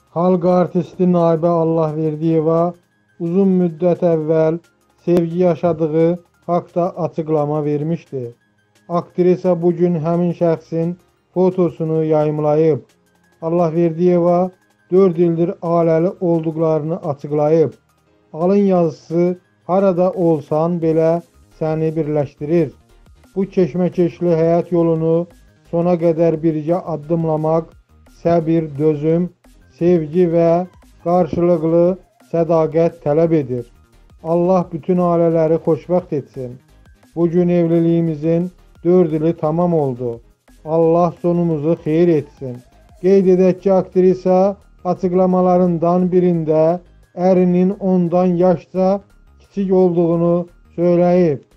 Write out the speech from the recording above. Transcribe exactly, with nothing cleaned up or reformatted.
Halk artisti Naybe Allahverdiyeva uzun müddət əvvəl sevgi yaşadığı haqda açıqlama vermişdi. Aktrisa bugün həmin şəxsin fotosunu yayımlayıb. Allahverdiyeva dörd ildir ailəli olduqlarını açıqlayıb. Alın yazısı harada olsan belə səni birləşdirir. Bu keşməkeşli həyat yolunu sona qədər birgə addımlamaq səbir, dözüm, sevgi və qarşılıqlı sədaqət tələb edir. Allah bütün ailələri xoşbəxt etsin. Bugün evliliyimizin dörd ili tamam oldu. Allah sonumuzu xeyir etsin. Qeyd edək ki, aktrisa açıqlamalarından birində ərinin ondan yaşca kiçik olduğunu söyləyib.